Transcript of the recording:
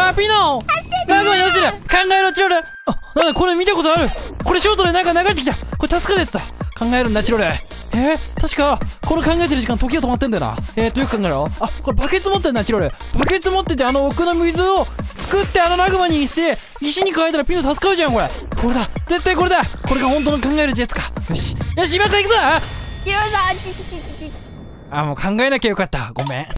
あ、ピノマグマに落ちる。考えろ、チロル。あ、なんだこれ見たことある。これショートでなんか流れてきた。これ助かるやつだ。考えるんだ、チロル。確か、これ考えてる時間時が止まってんだよな。よく考えろ。あ、これバケツ持ってんな、チロル。バケツ持ってて奥の水をすくってマグマにして、石に変えたらピノ助かるじゃん、これ。これだ。絶対これだ。これが本当の考えるやつか。よし。よし、今から行くぞ。 チロルさん、 あ、もう考えなきゃよかった。ごめん。